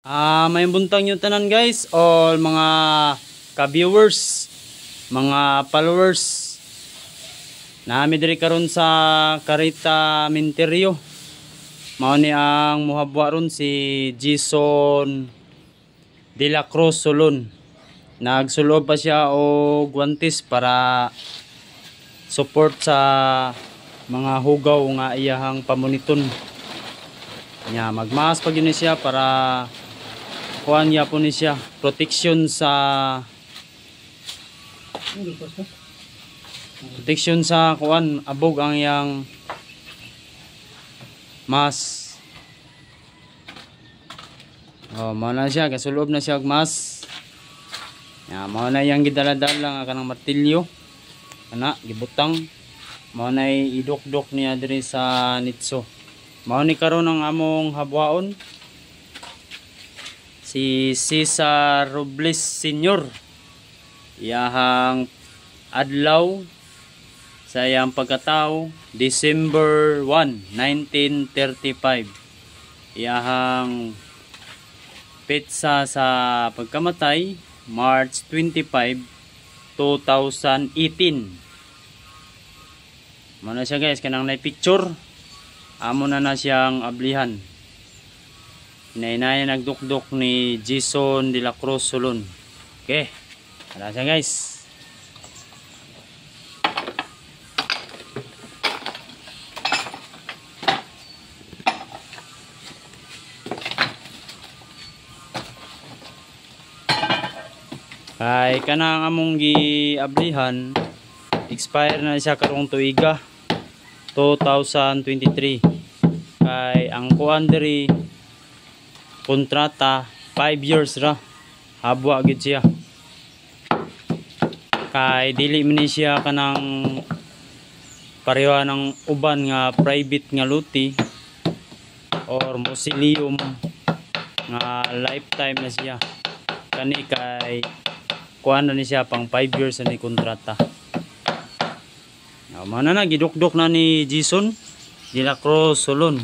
May buntang yung tanan guys, all mga ka-viewers, mga followers. Nami diri karon sa Carita Minterio. Mao ni ang muhabwa ron si Jason De La Cruz Solon. Nagsulob pa siya og guantes para support sa mga hugaw nga iyahang pamuniton. Nya magmas pag yun siya para kuan niya po ni siya protection sa kuan abog ang yang mas. Mao na siya kasulob na siya og mas. Mao na yang gidala-dala nga kanang martilyo ana gibutang. Mao na idok-dok niya diri sa nitso. Mao ni karon ang among habwaon si Cesar Robles Sr. Iyahang adlaw sa iyang pagkatao December 1, 1935. Iyahang petsa sa pagkamatay March 25, 2018. Mao na siya guys, kanang nay picture. Amo na siyang ablihan. Inainaya nagdukdok ni Jason De La Cruz Solon. Okay. Wala siya guys. Kay kanang among giablihan, expire na siya karong tuiga 2023. Kay ang kuan diri kontrata 5 years ra. Habwa gid siya. Kay dili man siya kanang pareha ng uban nga private nga luti or mausoleum nga lifetime na siya. Kani kay kuan na ni siya pang 5 years na ni kontrata. Mana na gidukdok na ni Jason De La Cruz Solon.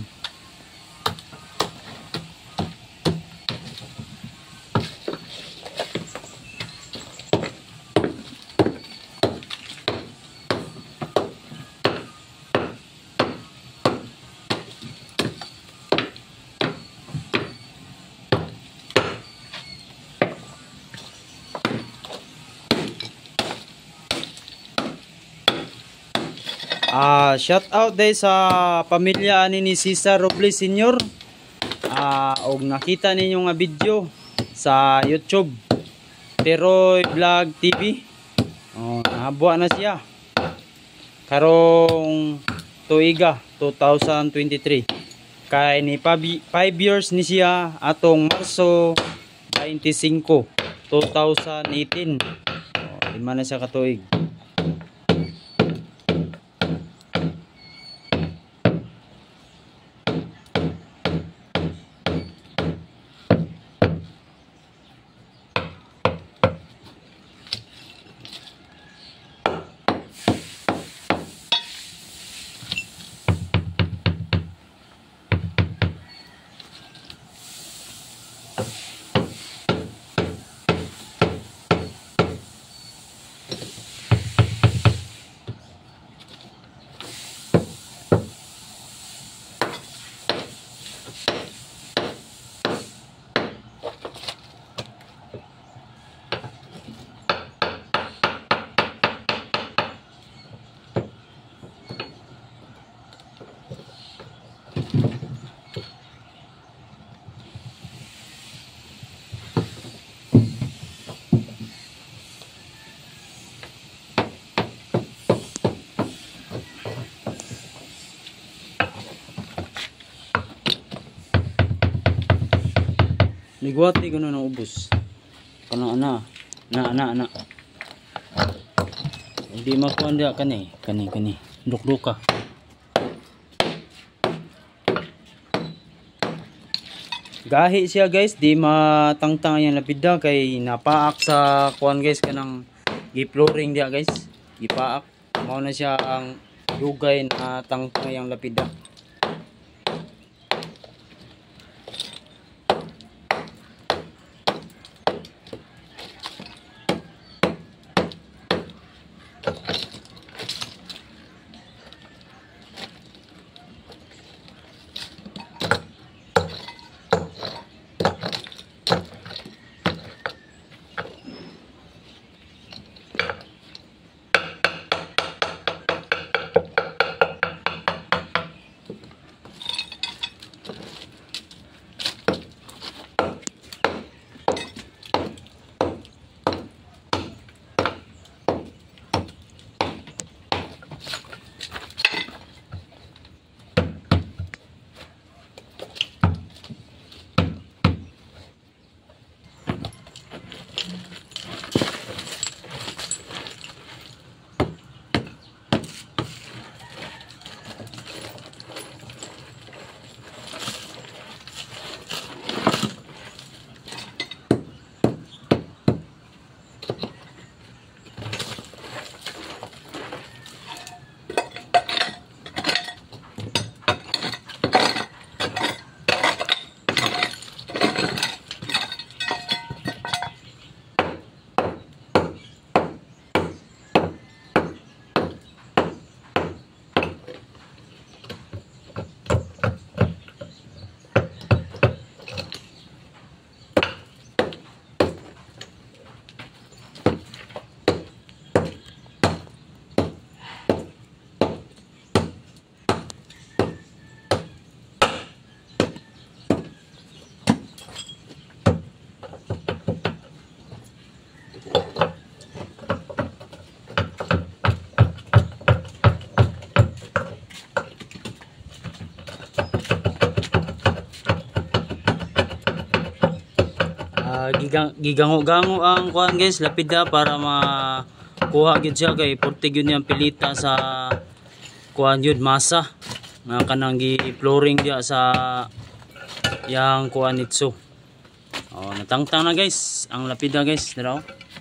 Shout out day sa pamilya ni Cesar Robles Sr. Og nakita ninyo nga video sa YouTube Teroy Vlog TV. Nahabwa na siya karong tuiga 2023. Kay ni 5 years ni siya atong Marso 25, 2018. Lima na siya katuig. Niguati ko na ubos. Kana ana. Hindi makuan dia kani. Dukduka. Gahi siya guys, di matangtang yang lapida kay napaak sa kuan guys kanang gi-flooring dia guys. Gipaak. Mao na siya ang dugay na tangtang yang lapida. gigango-gango ang kuan guys, lapida para makuha gyud siya kay porte gyud niyang pilita sa kuan yun masa nga kanang gi-flooring dia sa yang kuan nitso. Oh, natangtang na guys ang lapida guys, dira.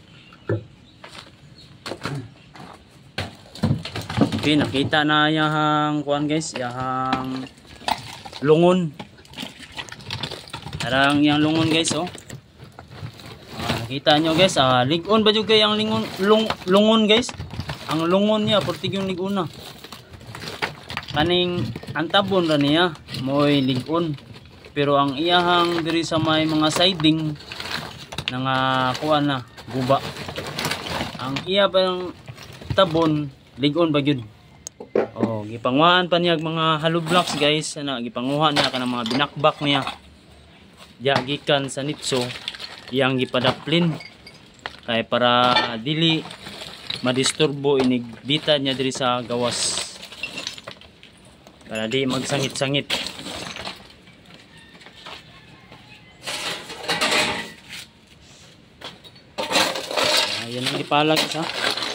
Okay, nakita na yang kuan guys, yang lungon. Tarang yang lungon guys, oh. Nakita nyo guys, ligon ba jud kay ang lungon guys? Ang lungon niya porti yung liguna. Kaning antabon ra niya moy ligon, pero ang iyahang diri sa may mga siding nga kuan na guba, ang iya pang tabon ligon ba gyud. Oh, gipanguhaan pa niya mga hollow blocks guys, ana gipanguha niya kanang mga binakbak niya diya gikan sa nitso, iyang gipadaplin kay para dili madisturbo inigbita niya diri sa gawas, para di magsangit-sangit. Ayan ang ipalag isa.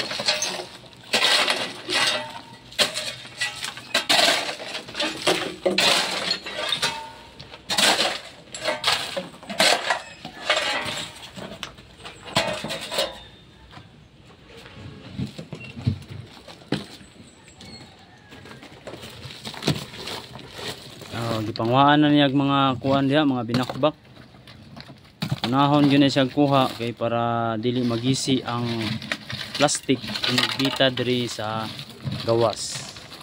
Gipanguhaan na niya mga kuan diha, mga binakbak. Unahon gyud na siya kuha kay para dili magisi ang plastic inigbita diri sa gawas.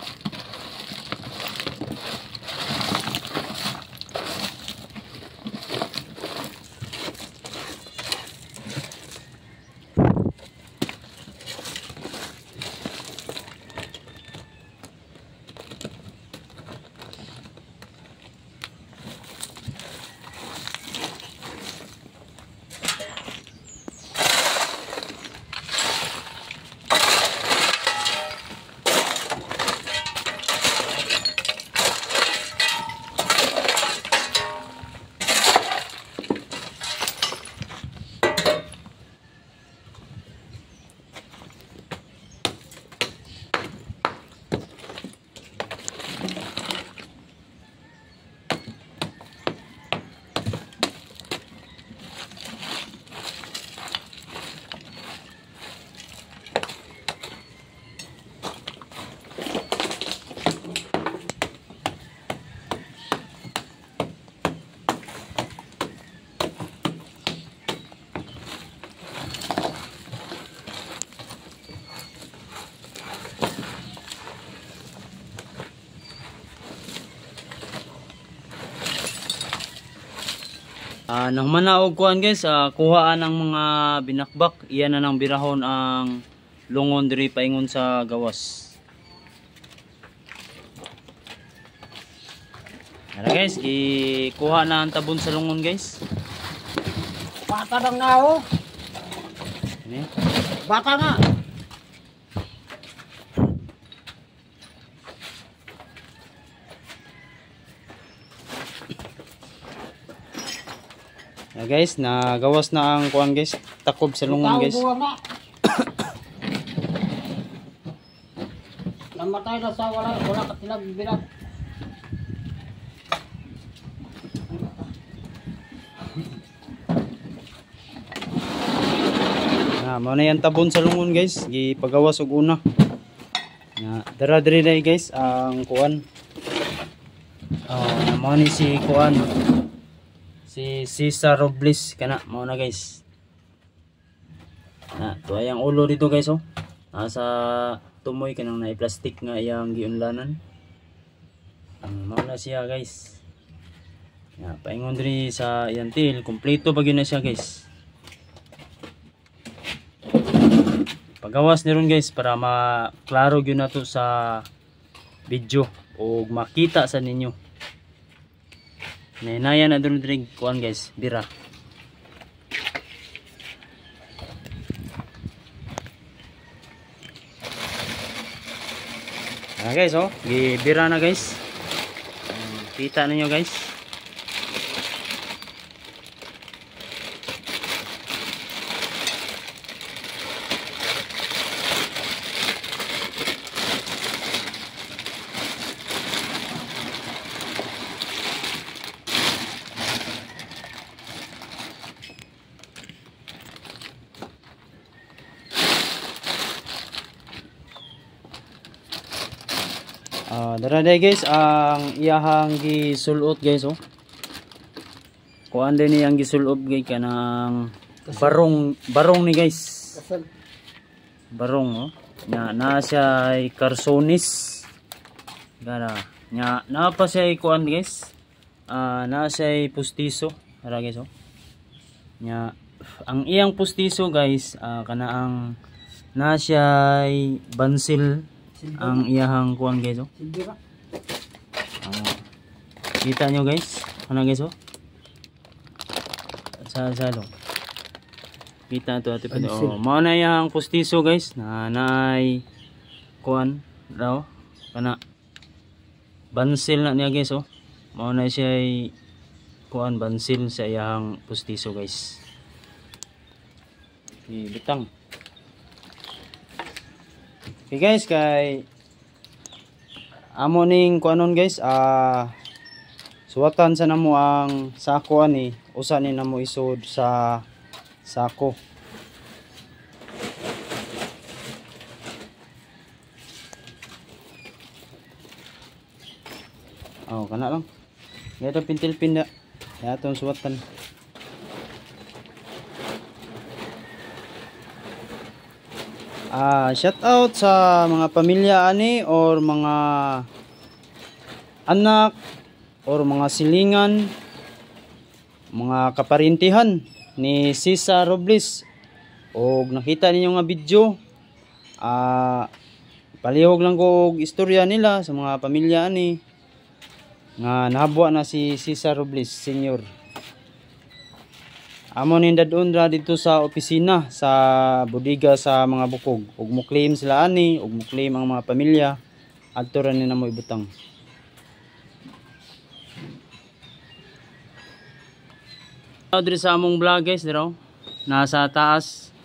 Nang manaog kuan guys, kuhaan ang mga binakbak, iyan na nang birahon ang lungon diri paingon sa gawas. Ara guys, ikuha na ang tabon sa lungon guys. Bata lang nga oh. Ini. Bata nga. Guys, nagawas na ang kuan guys, takob sa lungon guys. Namatay na sa wala katilag bilang. Mao na yan tabon sa lungon guys, gipagawas og una. Dara diri na guys ang kuan. Mao ni si kuan. Si Cesar Robles kana mao na guys. To ayang ulo dito guys oh. Nasa tumoy kanang na plastic nga iyang giunlanan. Mao na siya guys. Paingon diri sa iyang tail, kompleto ba gyud na siya guys. Pagawas ni ron guys para maklaro gyud nato sa video o makita sa ninyo. Nainaya na doon drink kuan guys, bira. Guys oh, bira na guys. Kita ninyo guys. Dara day guys ang iyahang gisulot guys oh. Kuan din niyang gisulot guys kanang barong ni guys. Kasal. Barong oh. Na siya ay karsonis. Gara nya na pa siya ay kuan guys. Na siya ay pustiso. Dara guys oh. Nya ang iyang pustiso guys kana ang na siya ay bansil ang iyahang kuan guys oh. Sindira. Kita nyo guys ano guys oh. Salo kita to ati pa oh. Mao na iyang pustiso guys na nay kuan raw kana bansil na niya guys oh. Mao na siya ay kuan bansil sa iyang pustiso guys. Bitang. Okay guys kay amo ning kuanon guys suwatan sa namo ang sako ani usa ni namo isod sa sako. Kana lang. Yato pintil pinda. Yato suwatan. Shout out sa mga pamilya ani or mga anak or mga silingan, mga kaparintihan ni Sisa Robles. Og nakita ninyo nga video, palihog lang ko og istorya nila sa mga pamilya ani nga nahabwa na si Sisa Robles Senior. Amo ni dadon ra dito sa opisina sa bodega sa mga bukog. Ug mo claim sila ani, ug mo claim ang mga pamilya adto ra ni namo ibutang. Diri sa among vlog guys dito. Nasa taas.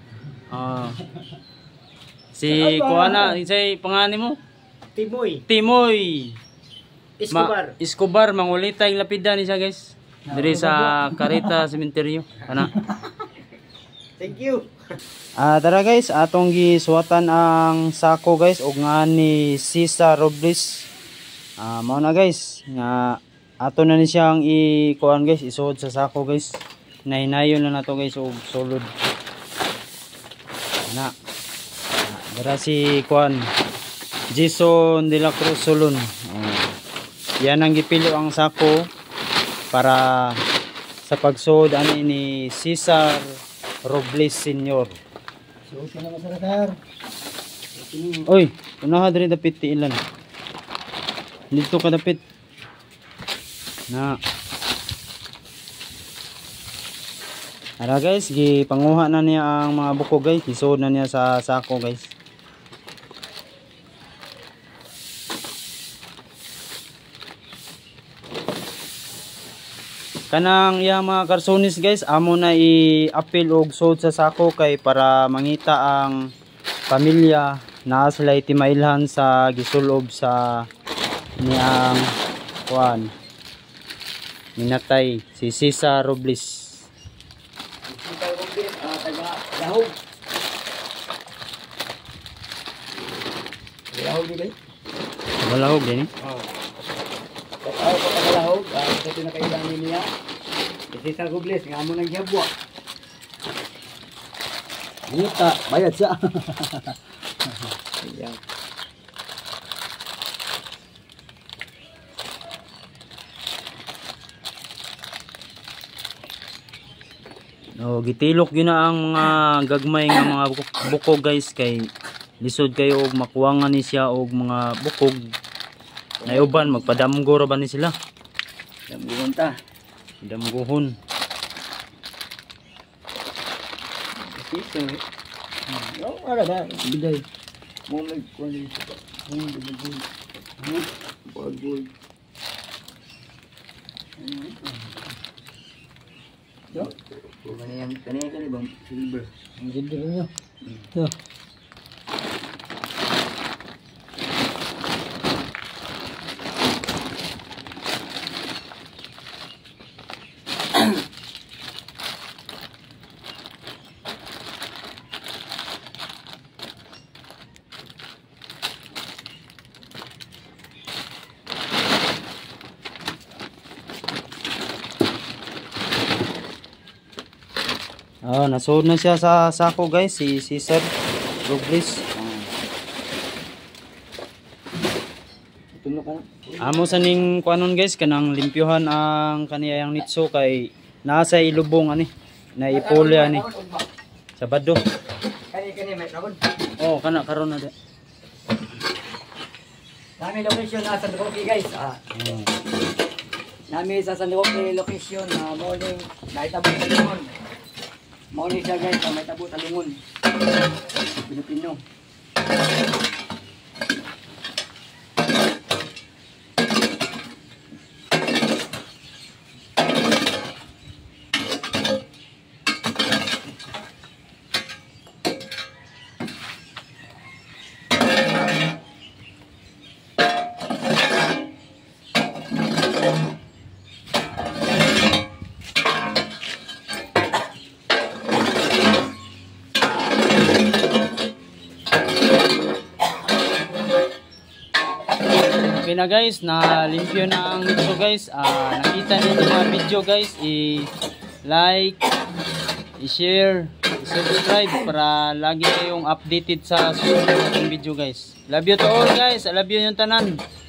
Si kuana, isay pangani mo? Timoy. Escobar mangulitay lapidan ni siya guys. Diri sa Carita Cementerio ana. Thank you. Tara guys, atong gisuwatan ang sako guys og nga ni Sisa Robles. Mao na guys nga ato na ni siyang i-kuan guys, isuod sa sako guys. Nahinayon na nato guys og solid. Ana. Dara si kuan Jason de la Cruz Solon. Yan ang gipilo ang sako para sa pagsuod ani ni Cesar Robles Senior. Suot na masarap. Oy, unaha diri dapit ti ilan. Dito ka dapit. Na. Ara guys, gipanguha na niya ang mga buko guys, isuod na niya sa sako guys. Kanang iya mga karsonis guys, amo na i-apil og sod sa sako kay para mangita ang pamilya na sila timailhan sa gisulob sa niyang kuan minatay si Sisa Robles. Sisa Robles taga Lahog. Lahog ni guys. Malahog din eh. Ako ko tagalahog, ito pinakailangan niya. Si Sisa Robles, nga mo nang giyabwa. Ngita, bayad siya. Ayan. Gitilok yun na ang mga gagmay nga mga bukog guys kay lisod kayo og makuwangan ni siya og mga bukog. Ay uban magpadamgo ra ba ni sila? Damguhon ta. Damguhon. Sisa. Ara ba? Biday. Mo may kuan ni sa. Mo biday. Bagoy. Yo. Kani bang silver. Ang silver niyo. Yo. Oh, nasuod na siya sa sako guys, si Cesar Robles. Tulog ka na. Amo sa ning kuanon guys, kanang limpyohan ang kaniyang nitso kay nasa ilubong ani, na ipole ani. Sabado. Kani may sabon. Oh, kana karon na de. Nami location na San Roque guys. Nami sa San Roque location na morning naitabo sa lingon. Morning siya guys, may tabo sa lingon. Pilipino. Okay na guys, na limpyo na ang nitso guys. Nakita niyo yung mga video guys, i-like, i-share, i-subscribe para lagi kayong updated sa susunod nating video guys. Love you to all guys, I love you yung tanan.